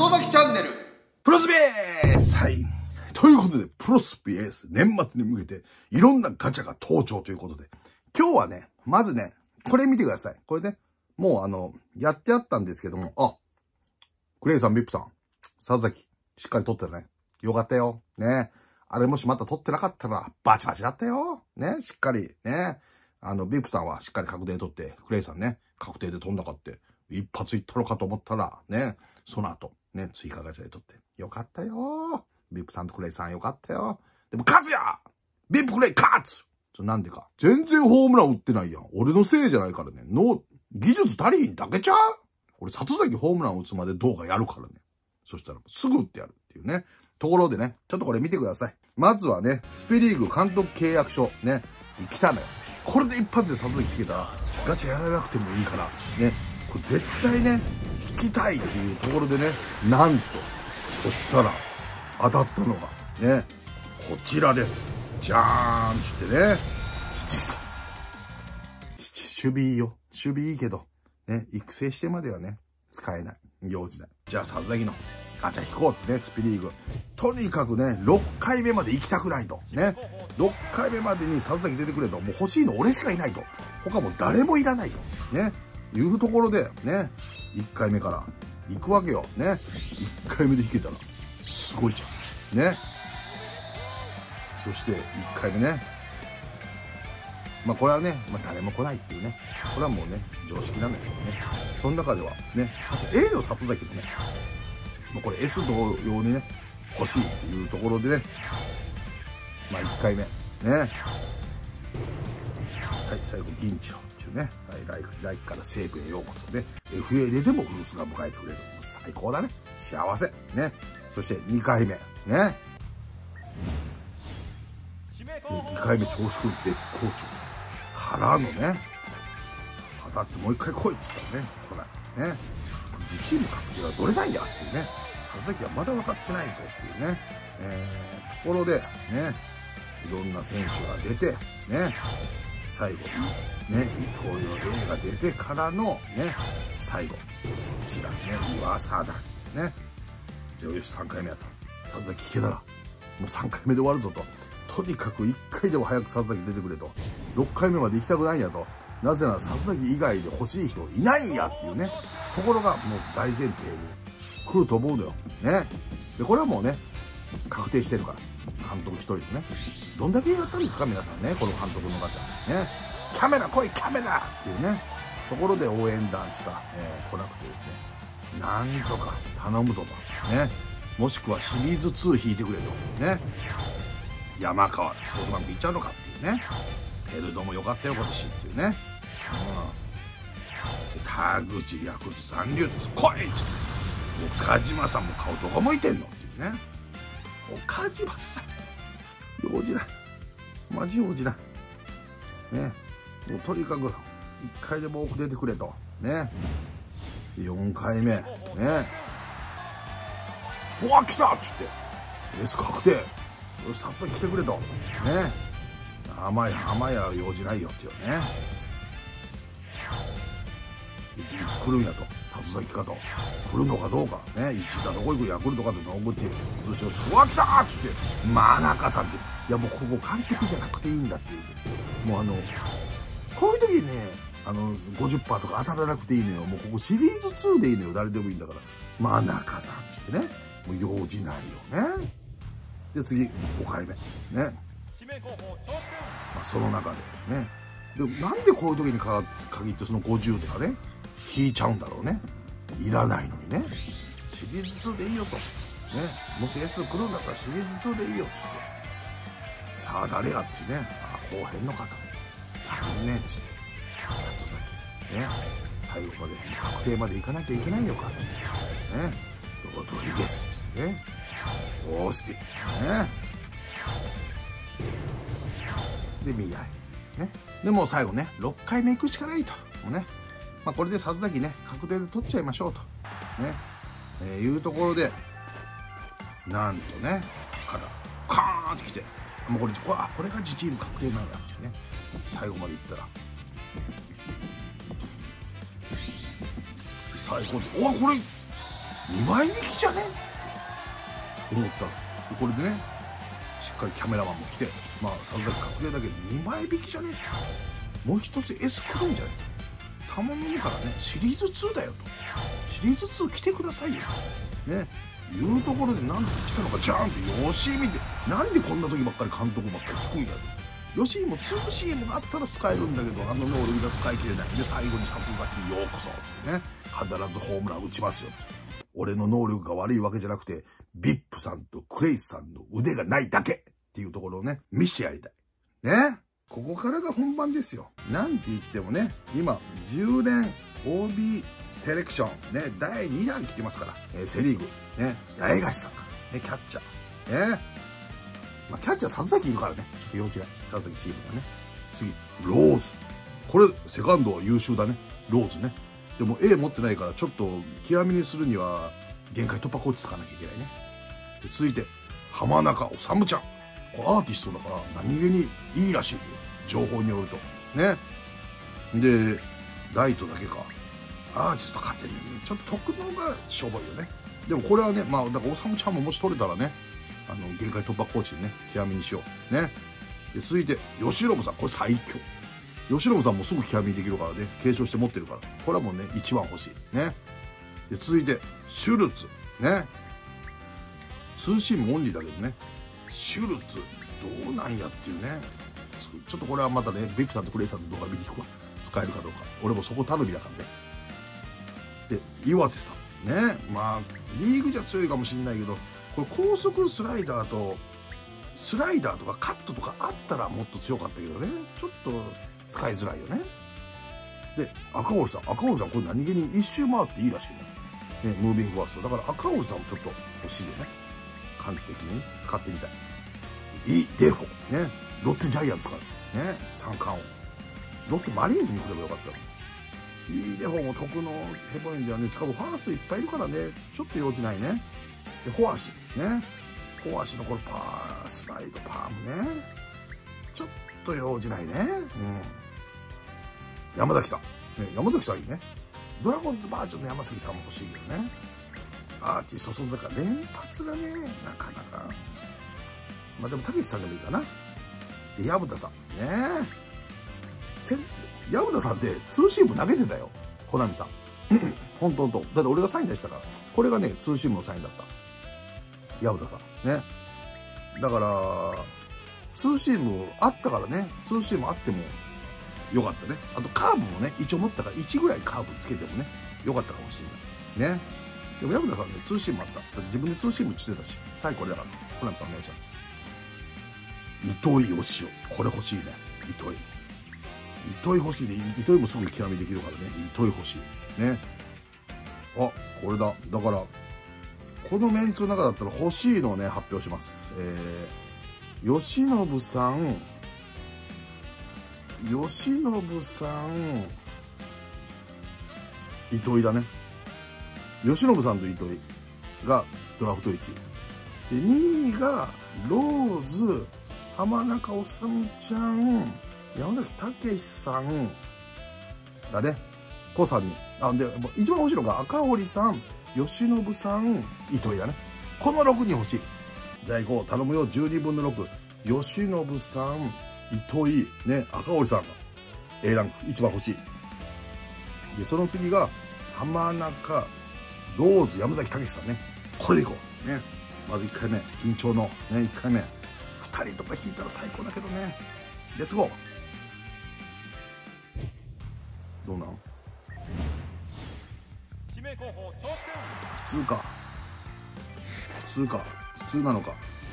里崎チャンネルプロスベース。はい。ということで、プロスベース、年末に向けて、いろんなガチャが登場ということで、今日はね、まずね、これ見てください。これね、もうやってあったんですけども、あ、クレイさん、ビップさん、里崎、しっかり撮ってたね。よかったよ。ね。あれもしまた撮ってなかったら、バチバチだったよ。ね。しっかり、ね。ビップさんはしっかり確定撮って、クレイさんね、確定で撮んなかって、一発いったのかと思ったら、ね、その後、ね、追加ガチャで撮って、よかったよ。ビップさんとクレイさんよかったよ。でも勝つやビップクレイ勝つなんでか。全然ホームラン打ってないやん。俺のせいじゃないからね。技術足りひんだけちゃう俺、里崎ホームラン打つまで動画やるからね。そしたら、すぐ打ってやるっていうね。ところでね、ちょっとこれ見てください。まずはね、スペリーグ監督契約書、ね、来たのよ。これで一発で里崎引けたら、ガチャやらなくてもいいから、ね、これ絶対ね、引きたいっていうところでね、なんと、そしたら、当たったのが、ね、こちらです。じゃーんつってね、守備いいよ。守備いいけど、ね、育成してまではね、使えない。用事ない。じゃあ、里崎のガチャ引こうってね、スピリーグ。とにかくね、6回目まで行きたくないと。ね。6回目までに里崎出てくれと。もう欲しいの俺しかいないと。他もう誰もいらないと。ね。いうところで、ね。1回目から行くわけよ。ね。1回目で引けたら、すごいじゃん。ね。そして、1回目ね。まあこれはね、まあ誰も来ないっていうね。これはもうね、常識なんだけどね。その中ではね、A の里崎もね、まあこれ S 同様にね、欲しいっていうところでね、まあ1回目、ね。はい、最後、銀次郎っていうね、はい、ライクから西武へようこそね、FA でも古巣が迎えてくれる。最高だね。幸せ。ね。そして2回目、ね。2回目、調子くん絶好調。からのね、当たってもう一回来いって言ったらね、来ない。ね。自チーム確定はどれなんやっていうね。里崎はまだ分かってないぞっていうね。ところで、ね、いろんな選手が出て、ね、最後に、ね、伊藤よ礼が出てからの、ね、最後、こちらね、岩貞。ね。じゃあよし、3回目やと。里崎聞けたら、もう3回目で終わるぞと。とにかく1回でも早く里崎出てくれと。6回目まで行きたくないんやと。なぜなら里崎以外で欲しい人いないんやっていうね。ところがもう大前提に来ると思うのよ。ね。で、これはもうね、確定してるから。監督一人でね。どんだけやったんですか皆さんね。この監督のガチャ。ね。キャメラ来いキャメラっていうね。ところで応援団しか、来なくてですね。なんとか頼むぞと。ね。もしくはシリーズ2引いてくれと。ね。山川、ソフトバンク行っちゃうのかっていうね。ペルドも良かったよ、今年っていうね。田口、ヤクルト残留です。来いって。岡島さんも顔どこ向いてんのっていうね。岡島さん。用事ない。マジ用事ない。ね。もうとにかく、1回でも多く出てくれと。ね。4回目。ね。うわ、来たっつって。S 確定。さっさと来てくれと。ね。甘や用事ないよっていうね。いつ来るんやと。里崎かと。来るのかどうか。ね。石田どこ行くヤクルトかと野口。そして、うわ、来たーっつって。真中さんって。いやもうここ監督じゃなくていいんだっていう。もうこういう時にね、50% とか当たらなくていいのよ。もうここシリーズ2でいいのよ。誰でもいいんだから。真中さんっつってね。もう用事ないよね。で、次、5回目。ね。まあ、その中でね。で、なんでこういう時に限ってその50とかね、引いちゃうんだろうね。いらないのにね。シリーズ2でいいよと。ね。もし S 来るんだったらシリーズ2でいいよっつって。さあ、誰やってね。あ、こうへんのかと。残念っつって。里崎。ね。最後まで、確定まで行かなきゃいけないのか。ね。ロドリゲス。ね。オースティン。ね。で、宮城。ね。で、もう最後ね、6回目行くしかないと。もうね。まあ、これで里崎ね、確定で取っちゃいましょうと。ね。いうところで、なんとね、ここから、カーンってきて、もうこれが自チーム確定なんだっていうね。最後までいったら。最高で、これ、 2倍引きじゃねと思ったら、これでねしっかりキャメラマンも来て、まあさすがに確定だけど2倍引きじゃねもう一つ S 来るんじゃない頼むからね。シリーズ2だよと、シリーズ2来てくださいよね、いうところでなんで来たのかジャーンと吉井見て、なんでこんな時ばっかり監督ばっかり低いんだと。吉井も 2CM があったら使えるんだけど、あの能力が使い切れないで、最後に殺撃ようこそってね、必ずホームラン打ちますよ。俺の能力が悪いわけじゃなくて、ビップさんとクレイスさんの腕がないだけっていうところをね、見してやりたい。ね。ここからが本番ですよ。なんて言ってもね、今、10連 OB セレクション、ね、第2弾来てますから、セリーグ、ね、八重樫さんが、ね、キャッチャー、ね。まあ、キャッチャー里崎いるからね、ちょっと要注意。里崎チームがね。次、ローズ。これ、セカンドは優秀だね。ローズね。でも A 持ってないから、ちょっと極みにするには、限界突破コーチつかなきゃいけないね。で続いて、浜中治ちゃん。これアーティストだから、何気にいいらしいよ。情報によると。ね。で、ライトだけか。アーティスト勝てるよね。ちょっと特能がしょぼいよね。でもこれはね、まあ、だから治ちゃんももし取れたらね、限界突破コーチでね、極みにしよう。ね。で続いて、吉信さん。これ最強。吉信さんもすぐ極みにできるからね、継承して持ってるから。これはもうね、一番欲しい。ね。で続いて、シュルツ。ね。ツーシームオンリーだけどね、シュルツ、どうなんやっていうね。ちょっとこれはまたね、ベックさんとクレイさんの動画見に行くわ。使えるかどうか。俺もそこ頼みだからね。で、岩瀬さん。ね。まあ、リーグじゃ強いかもしれないけど、これ高速スライダーとかカットとかあったらもっと強かったけどね。ちょっと使いづらいよね。で、赤堀さん。赤堀さん、これ何気に一周回っていいらしいね。ね、ムービングファースト。だから赤堀さんもちょっと欲しいよね。感じ的に使ってみたい。イ・デフォ。ね。ロッテジャイアンツから。ね。三冠王。ロッテマリーンズに来ればよかったよ。イ・デフォも得のヘボインではね、近くファーストいっぱいいるからね、ちょっと用事ないね。で、フォアシ。ね。フォアシのこれスライドパームね。ちょっと用事ないね。うん。山崎さん。ね、山崎さんいいね。ドラゴンズバージョンの山崎さんも欲しいけどね。アーティスト存在感、連発がね、なかなか。まあでも、たけしさんでもいいかな。で、矢蓋さん。ね矢蓋さんってツーシーム投げてたよ。コナミさん。ほんと。だって俺がサイン出したから。これがね、ツーシームのサインだった。矢蓋さん。ね。だから、ツーシームあったからね。ツーシームあってもよかったね。あとカーブもね、一応持ってたから1ぐらいカーブつけてもね、よかったかもしれない。ね。でも矢蓋さんね、ツーシームあった。だって自分でツーシームしてたし、最後これだから、コナミさんお願いします。糸井義雄。これ欲しいね。糸井。糸井欲しいね。糸井もすぐ極みできるからね。糸井欲しい。ね。あ、これだ。だから、このメンツの中だったら欲しいのをね、発表します。吉信さん、糸井だね。吉信さんと糸井がドラフト1位。で、2位がローズ、浜中治ちゃん、山崎武さんだね。この3人。なんで、一番欲しいのが赤堀さん、吉信さん、糸井だね。この6人欲しい。じゃあ行こう。頼むよ。12分の6。吉信さん、糸井、ね、赤堀さんが A ランク、一番欲しい。で、その次が、浜中、ローズ、山崎武さんね。これでいこう。ね。まず1回目。緊張の、ね、1回目。2人とか引いたら最高だけどね。レッツゴー。どうなん？普通か。普通なのか。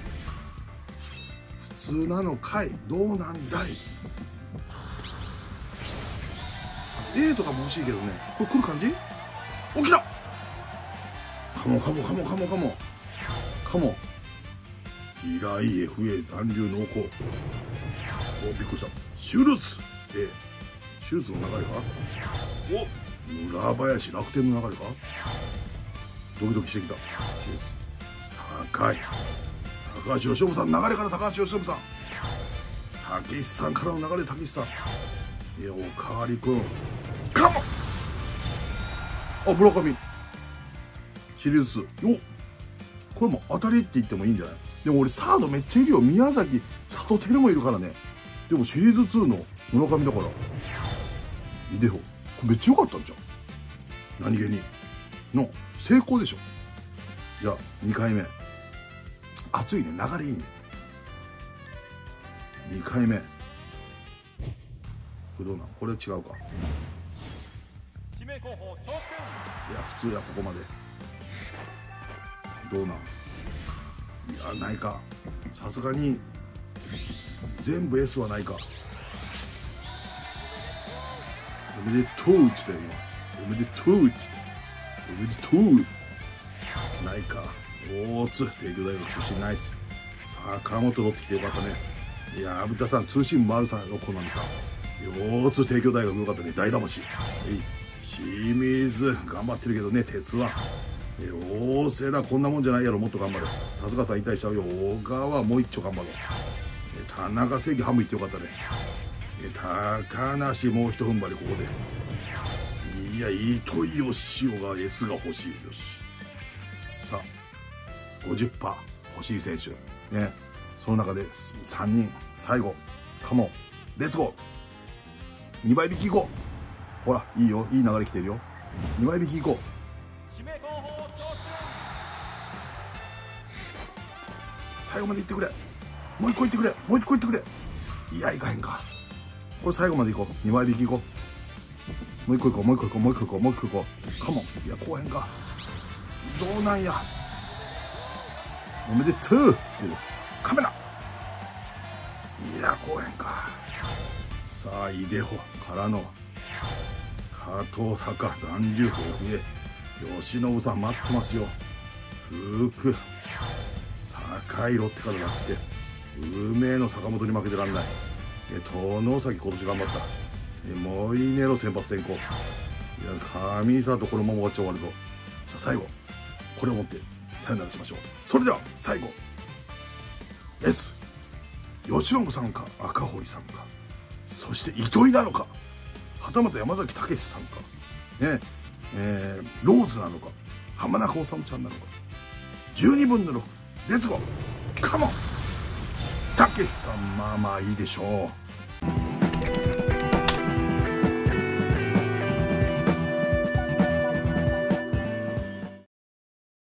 普通なのかい。どうなんだい。A とかも欲しいけどね。これ来る感じ？起きた！かも。平井 FA 残留濃厚。お、びっくりした。シュルツ A。シュルツの流れか？お、村林楽天の流れか？ドキドキしてきた。酒井。高橋由伸さん、流れから高橋由伸さん。武さんからの流れ、武さん。おかわりくん。かも！あ、村上。 シリーズ2。お、これも当たりって言ってもいいんじゃない？でも俺サードめっちゃいるよ。宮崎、佐藤輝もいるからね。でもシリーズ2の村上だから。イデホ。これめっちゃ良かったんじゃん。何気に。の、成功でしょ。じゃあ、2回目。熱いね。流れいいね。2回目。これどうなん？これ違うか。いや、普通や、ここまで。どうなん？いや、ないか。さすがに、全部 S はないか。おめでとうって言ったよ、今。おめでとうって言って。おめでとう。ないか。大津、帝京大学出身ナイス。坂本取ってきてよかったね。いや、虻田さん、通信丸さん、横並さん。大津、帝京大学よかったね。大魂。清水、頑張ってるけどね、鉄腕。大瀬良、こんなもんじゃないやろ、もっと頑張れ。田塚さん引退しちゃうよ。小川、もう一丁頑張ろう。田中正義、ハム行ってよかったね。高梨、もう一踏ん張り、ここで。いや、糸井義雄が S が欲しい。よし。さあ、50% 欲しい選手。ね。その中で3人、最後、カモン、レッツゴー !2 倍引きいこう。ほら、いいよ、いい流れ来てるよ。2倍引きいこう。最後まで行ってくれ。もう一個行ってくれ。もう一個行ってくれ。いや、いかへんか。これ最後まで行こう。2倍引きいこう。もう一個行こう、もう一個行こう、もう一個行こう、もう一個行こう。カモン。いや、こうへんか。どうなんや。おめでとうって言ってる。カメラ。いや、こうへんか。さあ、イデホからの、加藤隆、残留豊富へ、吉信さん待ってますよ。福、坂井ロッテからなくて、運命の坂本に負けてらんない。外崎今年頑張った。モイネロ先発転向。いや、上里このまま終わっちゃ終わるぞ。さあ、最後。これを持って、さよならしましょう。それでは、最後。S。吉信さんか、赤堀さんか。そして糸井なのか、はたまた山崎武さんか、ね、ローズなのか、浜中治ちゃんなのか。12分の6、レッツゴーカモン。武さん、まあまあいいでしょう。